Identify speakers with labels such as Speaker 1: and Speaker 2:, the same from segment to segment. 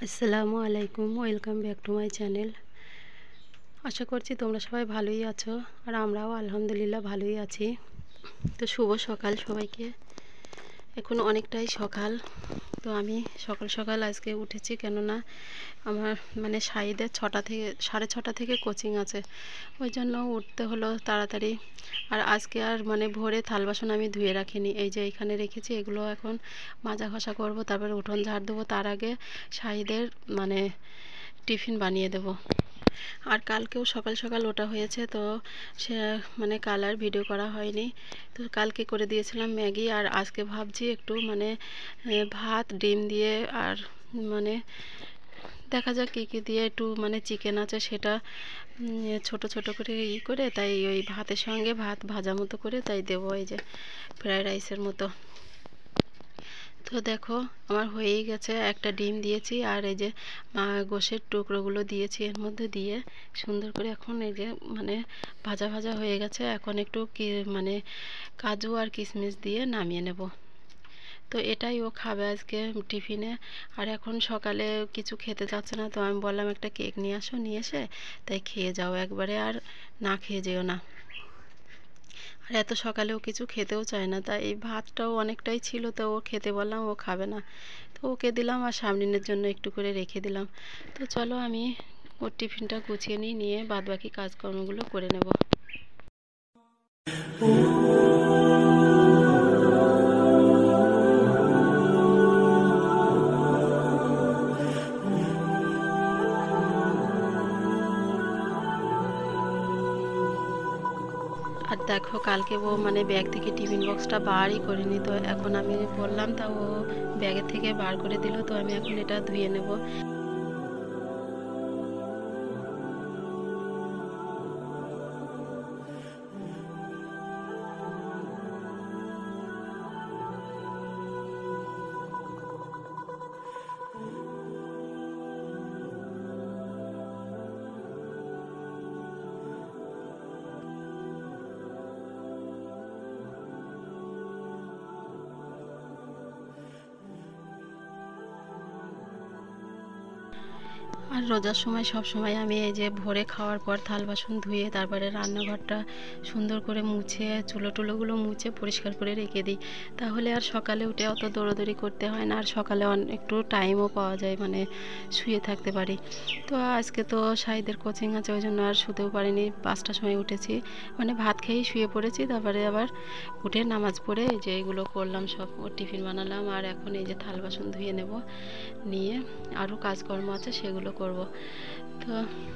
Speaker 1: আসসালামু আলাইকুম, welcome back to my channel. আশা করছি তোমরা সবাই ভালোই আছো, আর আমরাও আলহামদুলিল্লাহ ভালোই আছি। তো শুভ সকাল সবাইকে। এখন অনেকটাই সকাল। তো আমি সকাল সকাল আজকে উঠেছি, কেননা আমার সাইদের 6টা থেকে 6:30 থেকে কোচিং আছে, ওই জন্য উঠতে হলো তাড়াতাড়ি। আর আজকে আর ভোরে থাল বাসন আমি ধুয়ে রাখিনি, এই যে এখানে রেখেছি, এগুলো এখন মাজা ঘষা করব, তারপরে উঠোন ঝাড় দেবো। তার আগে সাইদের টিফিন বানিয়ে দেব। আর কালকেও সকাল সকাল ওটা হয়েছে, তো সে কাল আর ভিডিও করা হয়নি। তো কালকে করে দিয়েছিলাম ম্যাগি, আর আজকে ভাবছি একটু ভাত ডিম দিয়ে, আর দেখা যাক কী কী দিয়ে, একটু চিকেন আছে সেটা ছোট ছোট করে করে, তাই ওই ভাতের সঙ্গে ভাত ভাজা মতো করে তাই দেবো, এই যে ফ্রায়েড রাইসের মতো। তো দেখো আমার হয়েই গেছে, একটা ডিম দিয়েছি, আর এই যে গোশের টুকরোগুলো দিয়েছি এর মধ্যে দিয়ে সুন্দর করে। এখন এই যে ভাজা ভাজা হয়ে গেছে, এখন একটু কাজু আর কিশমিশ দিয়ে নামিয়ে নেব। তো এটাই ও খাবে আজকে টিফিনে। আর এখন সকালে কিছু খেতে চাচ্ছে না, তো আমি বললাম একটা কেক নিয়ে আসো, নিয়ে এসে তাই খেয়ে যাও একবারে, আর না খেয়ে যেও না। আর এত সকালেও কিছু খেতেও চায় না, তাই এই ভাতটাও অনেকটাই ছিল, তো ও খেতে বললাম, ও খাবে না। তো ওকে দিলাম, আর সামনের জন্য একটু করে রেখে দিলাম। তো চলো আমি ওর টিফিনটা গুছিয়ে নিয়ে বাদবাকি কাজকর্মগুলো করে নেব। আর দেখো কালকে ও ব্যাগ থেকে টিফিন বক্সটা বারই করেনি, তো এখন আমি বললাম, তা ও ব্যাগের থেকে বার করে দিল। তো আমি এখন এটা ধুয়ে নেব। আর রোজার সময় সব সময় আমি এই যে ভোরে খাওয়ার পর থাল বাসন ধুয়ে তারপরে রান্নাঘরটা সুন্দর করে মুছে, চুলো টুলোগুলো মুছে পরিষ্কার করে রেখে দিই। তাহলে আর সকালে উঠে অত দৌড়াদৌড়ি করতে হয় না, আর সকালে একটু টাইমও পাওয়া যায়, শুয়ে থাকতে পারি। তো আজকে তো সাইদের কোচিং আছে, ওই জন্য আর শুতেও পারিনি, 5টার সময় উঠেছি, ভাত খেয়েই শুয়ে পড়েছি। তারপরে আবার উঠে নামাজ পড়ে এই যে এগুলো করলাম, সব ওর টিফিন বানালাম, আর এখন এই যে থাল বাসন ধুয়ে নেব, নিয়ে আরও কাজকর্ম আছে সেগুলো করব। তো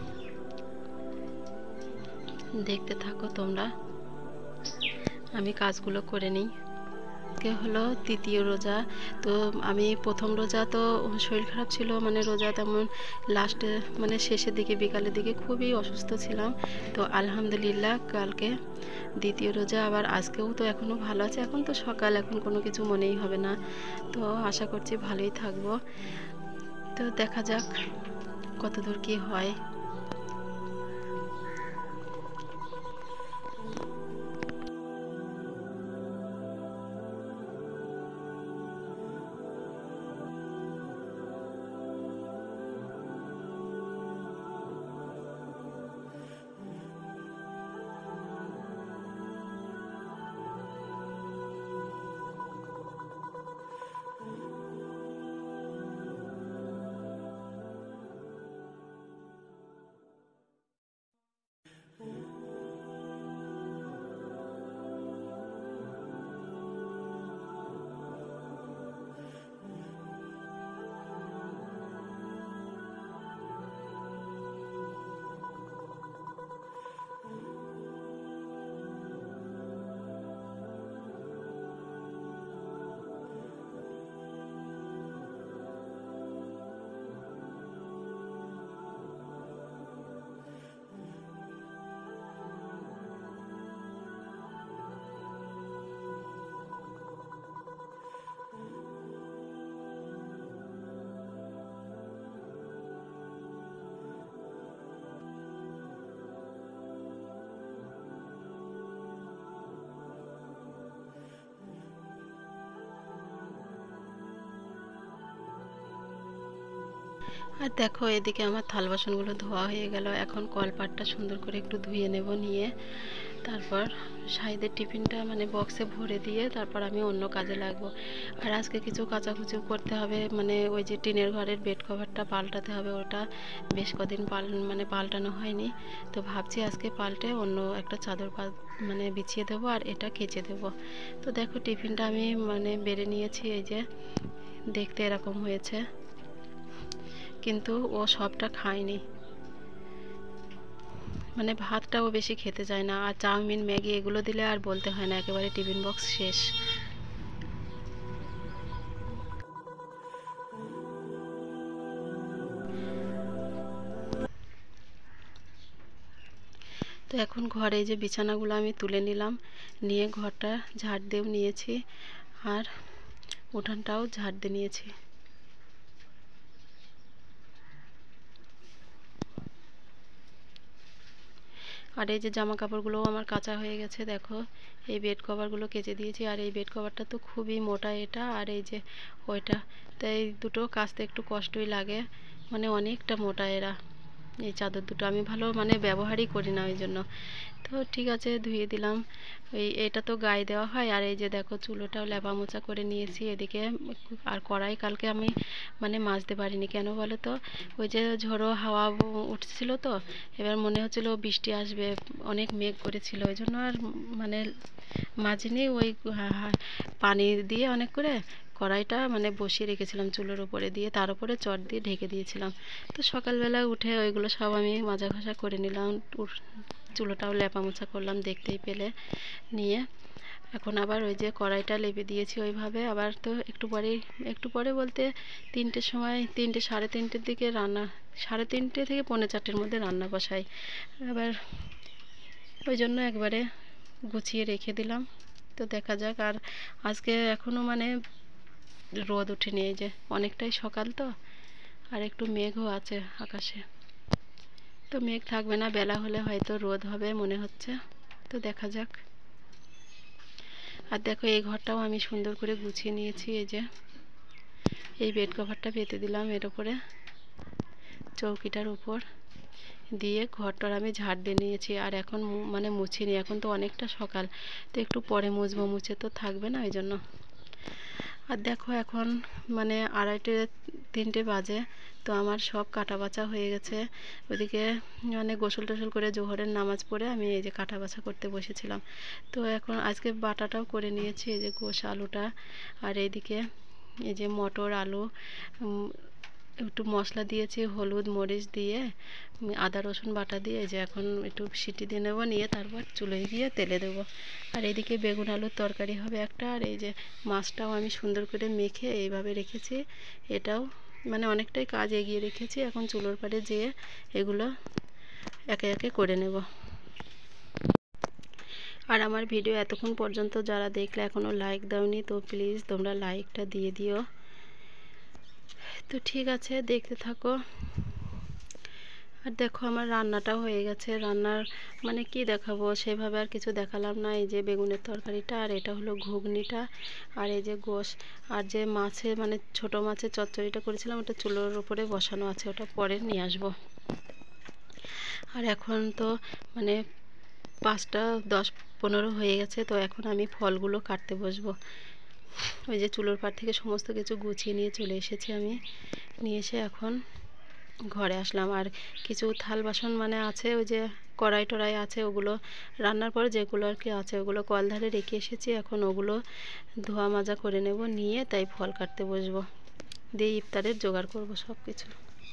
Speaker 1: দেখতে থাকো তোমরা, আমি কাজগুলো করে নিই। আজকে হলো তৃতীয় রোজা। তো আমি প্রথম রোজা তো শরীর খারাপ ছিল, রোজা তেমন লাস্টে শেষের দিকে বিকালের দিকে খুবই অসুস্থ ছিলাম। তো আলহামদুলিল্লাহ কালকে দ্বিতীয় রোজা, আবার আজকেও তো এখনও ভালো আছে। এখন তো সকাল, এখন কোনো কিছু মনেই হবে না, তো আশা করছি ভালোই থাকবো। তো দেখা যাক কতদূর কী হয়। আর দেখো এদিকে আমার থাল বাসনগুলো ধোয়া হয়ে গেল। এখন কলপাটটা সুন্দর করে একটু ধুয়ে নেব, নিয়ে তারপর শাহিদের টিফিনটা মানে বক্সে ভরে দিয়ে তারপর আমি অন্য কাজে লাগবো। আর আজকে কিছু কাচাকুচিও করতে হবে, মানে ওই যে টিনের ঘরের বেড কভারটা পাল্টাতে হবে, ওটা বেশ কদিন মানে পাল্টানো হয়নি। তো ভাবছি আজকে পাল্টে অন্য একটা চাদর মানে বিছিয়ে দেবো আর এটা কেচে দেবো। তো দেখো টিফিনটা আমি মানে বেড়ে নিয়েছি, এই যে দেখতে এরকম হয়েছে, কিন্তু ও সবটা খায়নি, মানে ভাতটাও বেশি খেতে চায় না। আর চাউমিন ম্যাগি এগুলো দিলে আর বলতে হয় না, একেবারে টিফিন বক্স শেষ। তো এখন ঘরে যে বিছানাগুলো আমি তুলে নিলাম, নিয়ে ঘরটা ঝাড় দিয়েও নিয়েছি আর উঠানটাও ঝাড় দিয়ে নিয়েছি। আর এই যে জামা কাপড়গুলোও আমার কাচা হয়ে গেছে, দেখো এই বেড কভারগুলো কেচে দিয়েছি। আর এই বেড কভারটা তো খুবই মোটা, এটা আর এই যে ওইটা, তাই এই দুটো কাচতে একটু কষ্টই লাগে, মানে অনেকটা মোটা এরা। এই চাদর দুটো আমি ভালো মানে ব্যবহারই করি না ওই জন্য। তো ঠিক আছে, ধুয়ে দিলাম। এটা তো গায়ে দেওয়া হয়। আর এই যে দেখো চুলোটাও লেপা মোছা করে নিয়েছি এদিকে। আর কড়াই কালকে আমি মানে মাজতে পারিনি, কেন বলো তো, ওই যে ঝোড়ো হাওয়া উঠছিল, তো এবার মনে হচ্ছিল বৃষ্টি আসবে, অনেক মেঘ করেছিল, ওই জন্য আর মানে মাজিনি। ওই পানি দিয়ে অনেক করে কড়াইটা মানে বসিয়ে রেখেছিলাম চুলোর উপরে, দিয়ে তার উপরে চট দিয়ে ঢেকে দিয়েছিলাম। তো সকালবেলা উঠে ওইগুলো সব আমি মাজা ঘষা করে নিলাম, চুলোটাও লেপা মোছা করলাম দেখতেই পেলে। নিয়ে এখন আবার ওই যে কড়াইটা লেপে দিয়েছি ওইভাবে। আবার তো একটু পরে বলতে 3টের সময়, 3টে সাড়ে 3টের দিকে রান্না, সাড়ে 3টে থেকে পৌনে 4টের মধ্যে রান্না বসাই। আবার ওই জন্য একবারে গুছিয়ে রেখে দিলাম। তো দেখা যাক। আর আজকে এখনও মানে রোদ ওঠেনি, এই যে অনেকটাই সকাল তো, আর একটু মেঘও আছে আকাশে। তো মেঘ থাকবে না, বেলা হলে হয়তো রোদ হবে মনে হচ্ছে। তো দেখা যাক। আর দেখো এই ঘরটাও আমি সুন্দর করে গুছিয়ে নিয়েছি, এই যে এই বেড কভারটা পেতে দিলাম এর উপরে, চৌকিটার উপর দিয়ে ঘরটার আমি ঝাড় দিয়ে নিয়েছি। আর এখন মানে মুছিনি, এখন তো অনেকটা সকাল, তো একটু পরে মুছবো, মুছে তো থাকবে না ওই জন্য। আর দেখো এখন মানে 2:30-3টে বাজে, তো আমার সব কাটা বাছা হয়ে গেছে। ওইদিকে মানে গোসল টোসল করে জোহরের নামাজ পড়ে আমি এই যে কাটা বাছা করতে বসেছিলাম। তো এখন আজকে বাটাটাও করে নিয়েছি, এই যে গোশ আলুটা, আর এইদিকে এই যে মটর আলু, একটু মশলা দিয়েছি, হলুদ মরিচ দিয়ে আদা রসুন বাটা দিয়ে, এই যে এখন একটু সিটি দিয়ে নেবো, নিয়ে তারপর চুলোয় গিয়ে তেলে দেবো। আর এইদিকে বেগুন আলুর তরকারি হবে একটা। আর এই যে মাছটাও আমি সুন্দর করে মেখে এইভাবে রেখেছি, এটাও মানে অনেকটাই কাজ এগিয়ে রেখেছি। এখন চুলোর পাড়ে যেয়ে এগুলো একে একে করে নেব। আর আমার ভিডিও এতক্ষণ পর্যন্ত যারা দেখলে এখনও লাইক দাওনি, তো প্লিজ তোমরা লাইকটা দিয়ে দিও। তো ঠিক আছে, দেখতে থাকো। আর দেখো আমার রান্নাটাও হয়ে গেছে। রান্নার মানে কি দেখাবো, সেভাবে আর কিছু দেখালাম না। এই যে বেগুনের তরকারিটা, আর এটা হলো ঘুগনিটা, আর এই যে গোশ, আর যে মাছে মানে ছোট মাছের চচ্চড়িটা করেছিলাম, ওটা চুলোর উপরে বসানো আছে, ওটা পরে নিয়ে আসবো। আর এখন তো মানে 5:10-15 হয়ে গেছে, তো এখন আমি ফলগুলো কাটতে বসবো। ওই যে চুলোর পাড় থেকে সমস্ত কিছু গুছিয়ে নিয়ে চলে এসেছি আমি, নিয়ে এসে এখন ঘরে আসলাম। আর কিছু থাল বাসন মানে আছে, ওই যে কড়াই টড়াই আছে, ওগুলো রান্নার পর যেগুলো আর কি আছে ওগুলো কলধারে রেখে এসেছি, এখন ওগুলো ধোয়া মাজা করে নেব, নিয়ে তাই ফল কাটতে বসবো, দিয়ে ইফতারের জোগাড় করব সব কিছু।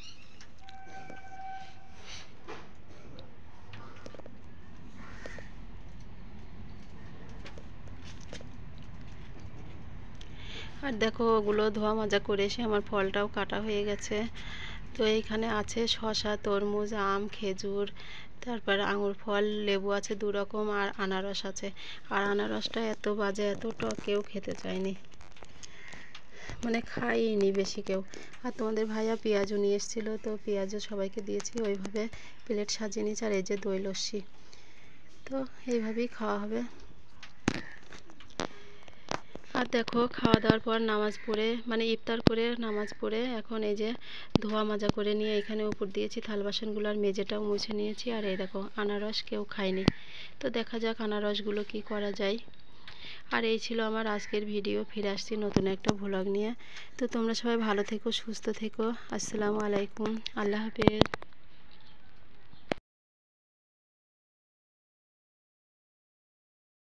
Speaker 1: আর দেখো ওগুলো ধোয়া মাজা করে এসে আমার ফলটাও কাটা হয়ে গেছে। তো এইখানে আছে শসা, তরমুজ, আম, খেজুর, তারপর আঙুর ফল, লেবু আছে 2 রকম, আর আনারস আছে। আর আনারসটা এত বাজে, এত টক, কেউ খেতে চায়নি, মানে খাইনি বেশি কেউ। আর তোমাদের ভাইয়া পেঁয়াজও নিয়ে এসেছিলো, তো পেঁয়াজও সবাইকে দিয়েছি, ওইভাবে প্লেট সাজিয়ে নিয়েছি। আর এই যে দই লস্যি, তো এইভাবেই খাওয়া হবে। আর দেখো খাওয়া দাওয়ার পর নামাজ পড়ে মানে ইফতার করে নামাজ পড়ে এখন এই যে ধোয়া মাজা করে নিয়ে এখানে উপর দিয়েছি থাল বাসনগুলো, আর মেজেটাও মুছে নিয়েছি। আর এই দেখো আনারস কেউ খায়নি, তো দেখা যাক আনারসগুলো কি করা যায়। আর এই ছিল আমার আজকের ভিডিও। ফিরে আসছি নতুন একটা ভ্লগ নিয়ে। তো তোমরা সবাই ভালো থেকো, সুস্থ থেকো। আসসালামু আলাইকুম, আল্লাহ হাফেজ।